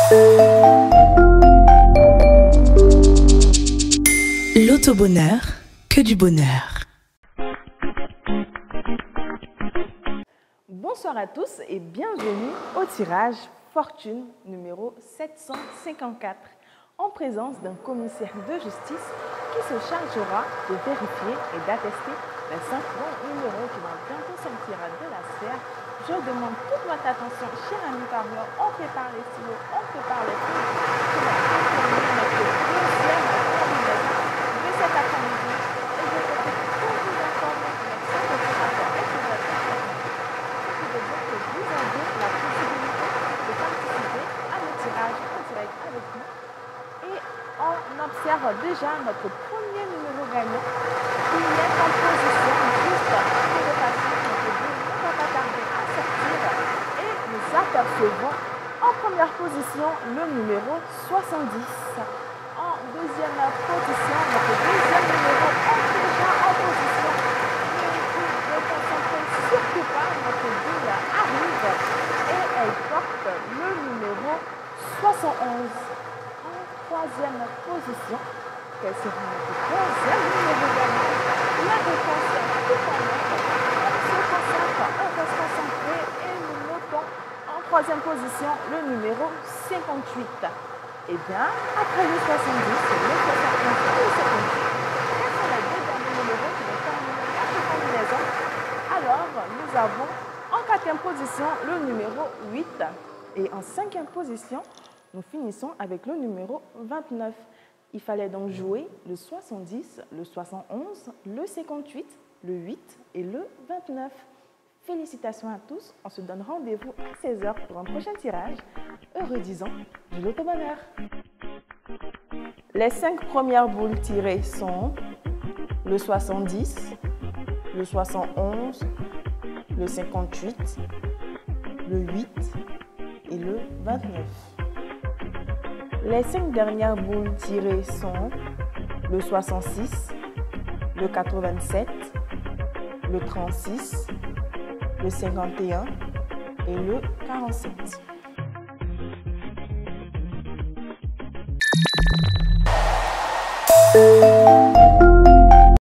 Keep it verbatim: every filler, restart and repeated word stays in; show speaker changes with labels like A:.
A: L'auto-bonheur, que du bonheur.
B: Bonsoir à tous et bienvenue au tirage Fortune numéro sept cent cinquante-quatre en présence d'un commissaire de justice qui se chargera de vérifier et d'attester les cinq bons numéros qui vont bientôt sortir de la sphère. Je demande toute votre attention, chers amis parieurs. On prépare les stylos, on prépare les films qui vont déterminer notre deuxième combinaison de cet après-midi. Et je profite pour vous informer que notre cinq opérateurs est sur votre écran. Ce qui veut dire que vous avez la possibilité de participer à nos tirages en direct avec nous. Et on observe déjà notre premier numéro gagnant qui est en position juste pour le patient. Notre deux ne va pas tarder à sortir et nous apercevons en première position le numéro soixante-dix. En deuxième position, notre deuxième numéro est déjà en position. Ne vous concentrez surtout pas, notre boule arrive et elle porte le numéro soixante-onze. En troisième position, quel sera notre troisième numéro gagnant? La réponse est tout en ordre. On se concentre, on reste concentré et nous notons en troisième position le numéro cinquante-huit. Eh bien, après le soixante-dix, le soixante-onze et le cinquante-huit, quels sont les deux derniers numéros qui vont terminer notre combinaison? Alors, nous avons en quatrième position le numéro huit et en cinquième position, nous finissons avec le numéro vingt-neuf. Il fallait donc jouer le soixante-dix, le soixante-onze, le cinquante-huit, le huit et le vingt-neuf. Félicitations à tous. On se donne rendez-vous à seize heures pour un prochain tirage. Heureux dix ans de l'auto-bonheur. Les cinq premières boules tirées sont le soixante-dix, le soixante-onze, le cinquante-huit, le huit et le vingt-neuf. Les cinq dernières boules tirées sont le soixante-six, le quatre-vingt-sept, le trente-six, le cinquante et un et le quarante-sept.
A: Thank you.